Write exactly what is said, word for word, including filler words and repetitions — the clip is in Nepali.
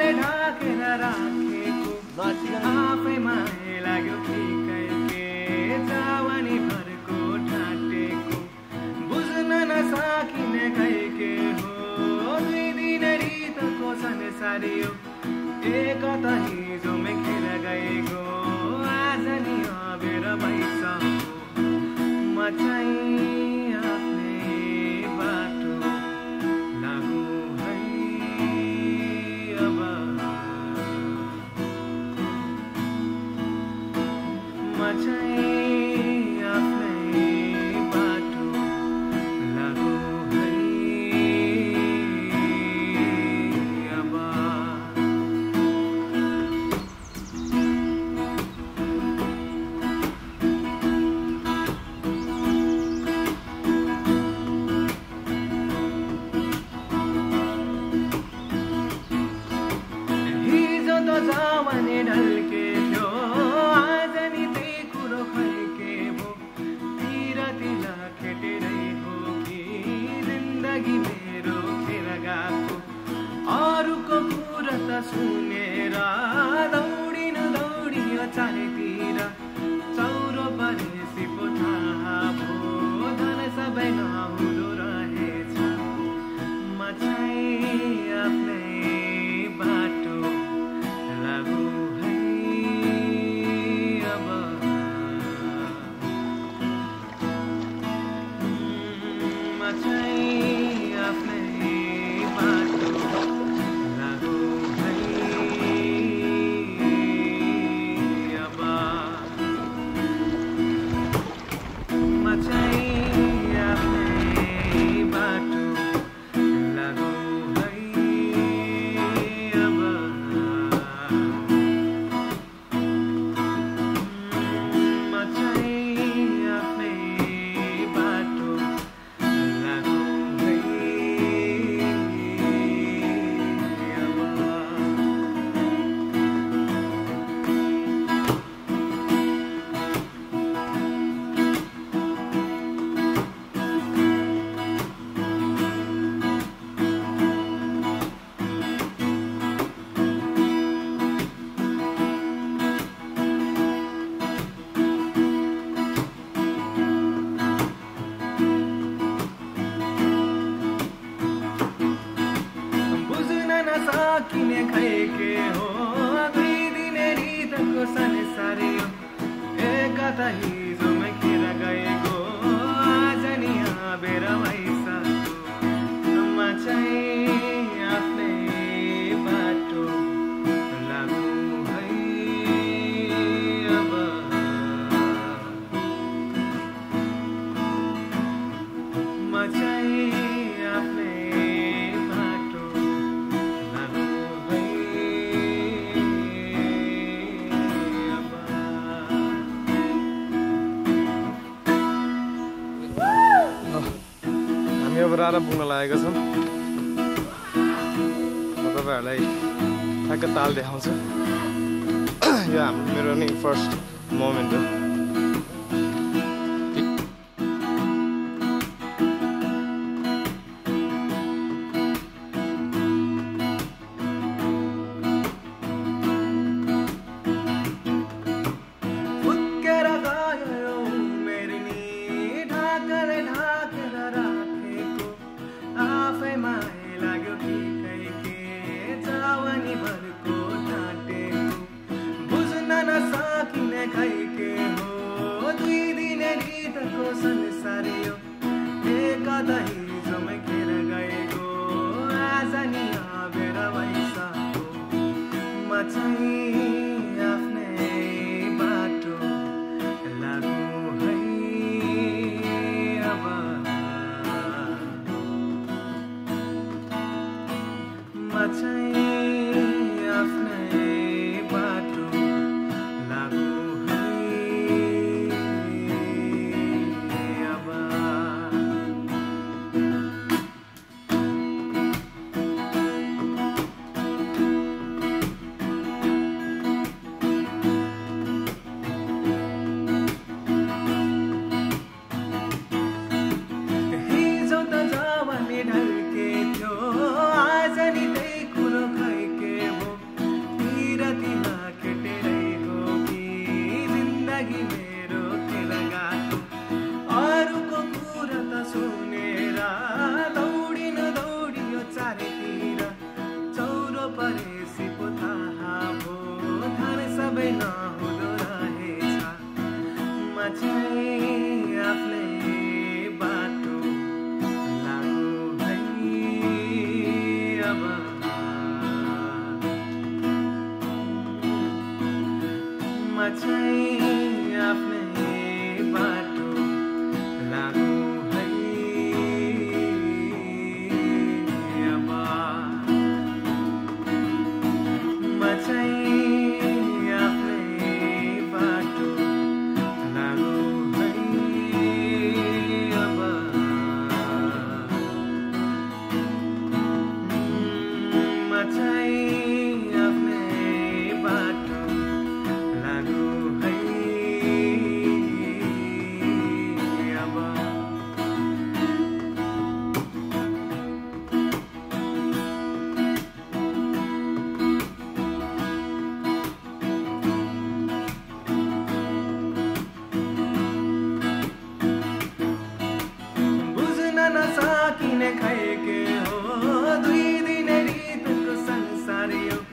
ढाकले ढाकेर राखेको आफैमा लाग्यो ठिकै के जवानी भरको ठाटेको बुझ्न नसकिने खै के हो दुई दिन रितको संसारी हो एक त हिजो मेखेर गएको आज नि अबेर भइसक्यो म चाहिँ आफ्नै बाटो लागु है अब म चाहिँ आफ्नै बाटो लागु है अब जवानी ढल्के थियो आज नि त्यही कुरो खैके भो तिरतिर खेटेरै हो कि जिन्दगी मेरो खेर गएको अरूको कुरा त सुनेर दौडिनु दौडियो चारैतिर चौरो परेसी पो थाहा भो धन सबै नहुँदो रहेछ म चाहिँ आफ्नै बाटो लागु है अब म चाहिँ आफ्नै बाटो लागु है अब म चाहिँ आफ्नै बाटो लागु है अब किने खैके हो दुई दिने रितको संसारी हो एक त हिजो मेखेर गएको आज नि अबेर भइसक्यो म चाहिँ आफ्नै बाटो लागु है अब म चाहिँ आफ्नै रारा पुग्न लागेको छौँ। म तपाईँहरूलाई ठ्याक्क ताल देखाउँछु। यो हाम्रो मेरो नै फर्स्ट मोमेन्ट हो। ढल्के थियो आज नि त्यही कुरो खैके भो चाहिँ आफ्नै बाटो लागु है अब म चाहिँ आफ्नै बाटो लागु है अब म चाहिँ आफ्नै बाटो लागु है अब बुझ्न नसकिने खै के हो दुई दिने रितको संसार यो